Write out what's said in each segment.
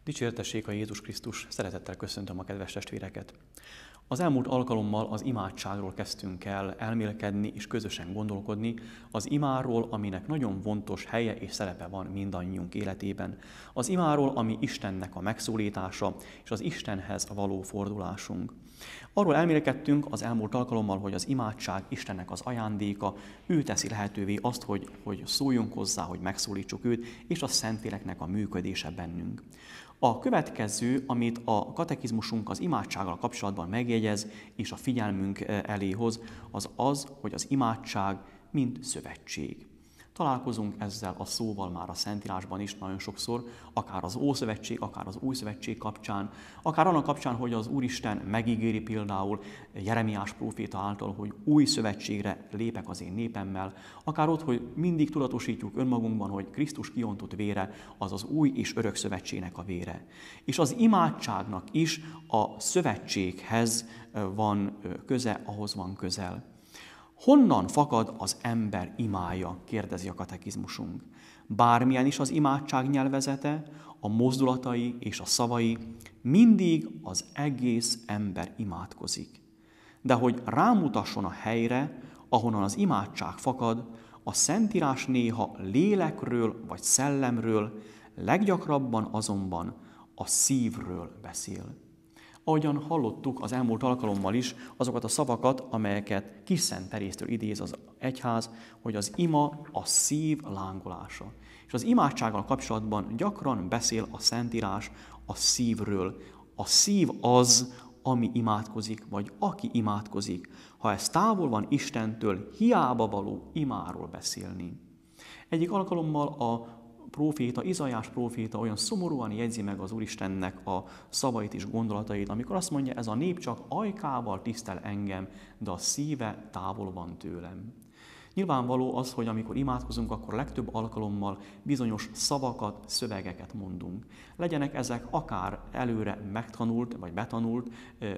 Dicsértessék a Jézus Krisztus, szeretettel köszöntöm a kedves testvéreket. Az elmúlt alkalommal az imádságról kezdtünk el elmélkedni és közösen gondolkodni, az imáról, aminek nagyon fontos helye és szerepe van mindannyiunk életében. Az imáról, ami Istennek a megszólítása és az Istenhez való fordulásunk. Arról elmélkedtünk az elmúlt alkalommal, hogy az imádság Istennek az ajándéka, ő teszi lehetővé azt, hogy szóljunk hozzá, hogy megszólítsuk őt, és a Szentléleknek a működése bennünk. A következő, amit a katekizmusunk az imádsággal kapcsolatban megjegyez, és a figyelmünk elé hoz, az az, hogy az imádság mint szövetség. Találkozunk ezzel a szóval már a Szentírásban is nagyon sokszor, akár az Ószövetség, akár az Új Szövetség kapcsán, akár annak kapcsán, hogy az Úristen megígéri például Jeremiás próféta által, hogy új szövetségre lépek az én népemmel, akár ott, hogy mindig tudatosítjuk önmagunkban, hogy Krisztus kiontott vére az az új és örök szövetségnek a vére. És az imádságnak is a szövetséghez van köze, ahhoz van közel. Honnan fakad az ember imája, kérdezi a katekizmusunk. Bármilyen is az imádság nyelvezete, a mozdulatai és a szavai, mindig az egész ember imádkozik. De hogy rámutasson a helyre, ahonnan az imádság fakad, a Szentírás néha lélekről vagy szellemről, leggyakrabban azonban a szívről beszél. Ahogyan hallottuk az elmúlt alkalommal is azokat a szavakat, amelyeket Kis Szent Teréztől idéz az egyház, hogy az ima a szív lángolása. És az imádsággal kapcsolatban gyakran beszél a Szentírás a szívről. A szív az, ami imádkozik, vagy aki imádkozik. Ha ez távol van Istentől, hiába való imáról beszélni. Egyik alkalommal a próféta, Izaiás próféta olyan szomorúan jegyzi meg az Úristennek a szavait és gondolatait, amikor azt mondja, ez a nép csak ajkával tisztel engem, de a szíve távol van tőlem. Nyilvánvaló az, hogy amikor imádkozunk, akkor legtöbb alkalommal bizonyos szavakat, szövegeket mondunk. Legyenek ezek akár előre megtanult, vagy betanult,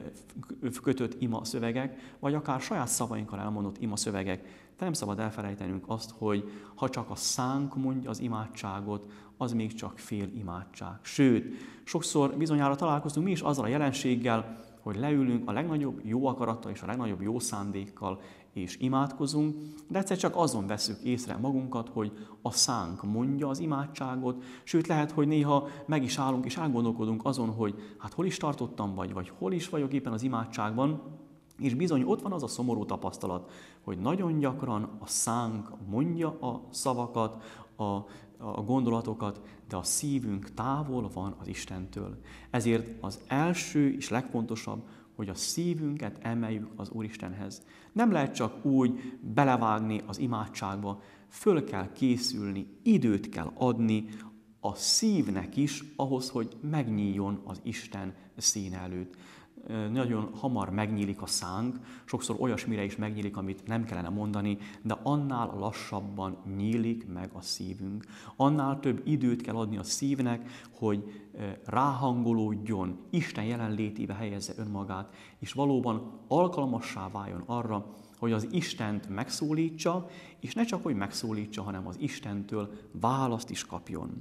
kötött ima szövegek, vagy akár saját szavainkkal elmondott ima szövegek. De nem szabad elfelejtenünk azt, hogy ha csak a szánk mondja az imádságot, az még csak fél imádság. Sőt, sokszor bizonyára találkoztunk mi is azzal a jelenséggel, hogy leülünk a legnagyobb jó akarattal és a legnagyobb jó szándékkal, és imádkozunk, de egyszer csak azon veszük észre magunkat, hogy a szánk mondja az imádságot, sőt lehet, hogy néha meg is állunk és elgondolkodunk azon, hogy hát hol is tartottam vagy hol is vagyok éppen az imádságban, és bizony ott van az a szomorú tapasztalat, hogy nagyon gyakran a szánk mondja a szavakat, a gondolatokat, de a szívünk távol van az Istentől. Ezért az első és legfontosabb, hogy a szívünket emeljük az Úristenhez. Nem lehet csak úgy belevágni az imádságba, föl kell készülni, időt kell adni a szívnek is ahhoz, hogy megnyíljon az Isten színe előtt. Nagyon hamar megnyílik a szánk, sokszor olyasmire is megnyílik, amit nem kellene mondani, de annál lassabban nyílik meg a szívünk. Annál több időt kell adni a szívnek, hogy ráhangolódjon, Isten jelenlétébe helyezze önmagát, és valóban alkalmassá váljon arra, hogy az Istent megszólítsa, és ne csak, hogy megszólítsa, hanem az Istentől választ is kapjon.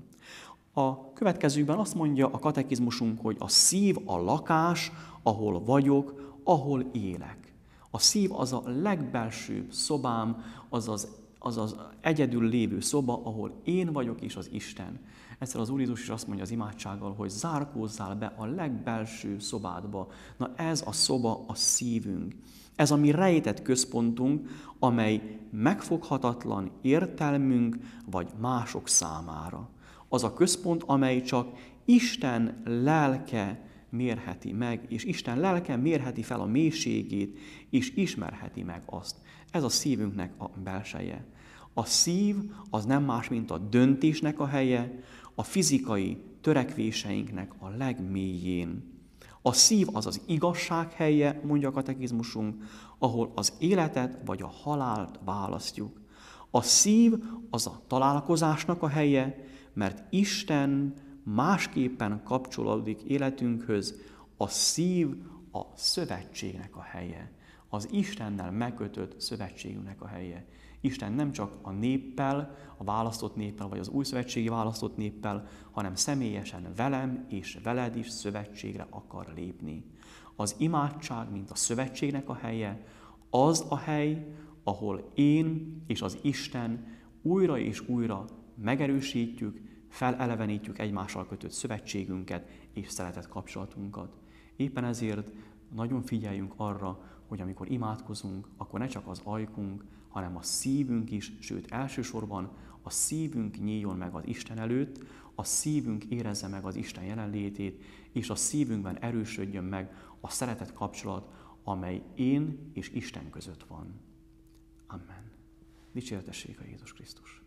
A következőben azt mondja a katekizmusunk, hogy a szív a lakás, ahol vagyok, ahol élek. A szív az a legbelsőbb szobám, az az egyedül lévő szoba, ahol én vagyok és az Isten. Egyszer az Úr Jézus is azt mondja az imádsággal, hogy zárkózzál be a legbelső szobádba. Na ez a szoba a szívünk. Ez a mi rejtett központunk, amely megfoghatatlan értelmünk vagy mások számára. Az a központ, amely csak Isten lelke mérheti meg, és Isten lelke mérheti fel a mélységét, és ismerheti meg azt. Ez a szívünknek a belseje. A szív az nem más, mint a döntésnek a helye, a fizikai törekvéseinknek a legmélyén. A szív az az igazság helye, mondja a katekizmusunk, ahol az életet vagy a halált választjuk. A szív az a találkozásnak a helye, mert Isten másképpen kapcsolódik életünkhöz, a szív a szövetségnek a helye, az Istennel megkötött szövetségünknek a helye. Isten nem csak a néppel, a választott néppel, vagy az újszövetségi választott néppel, hanem személyesen velem és veled is szövetségre akar lépni. Az imádság, mint a szövetségnek a helye, az a hely, ahol én és az Isten újra és újra megerősítjük, felelevenítjük egymással kötött szövetségünket és szeretett kapcsolatunkat. Éppen ezért nagyon figyeljünk arra, hogy amikor imádkozunk, akkor ne csak az ajkunk, hanem a szívünk is, sőt elsősorban a szívünk nyíljon meg az Isten előtt, a szívünk érezze meg az Isten jelenlétét, és a szívünkben erősödjön meg a szeretet kapcsolat, amely én és Isten között van. Amen. Dicséretessék a Jézus Krisztus!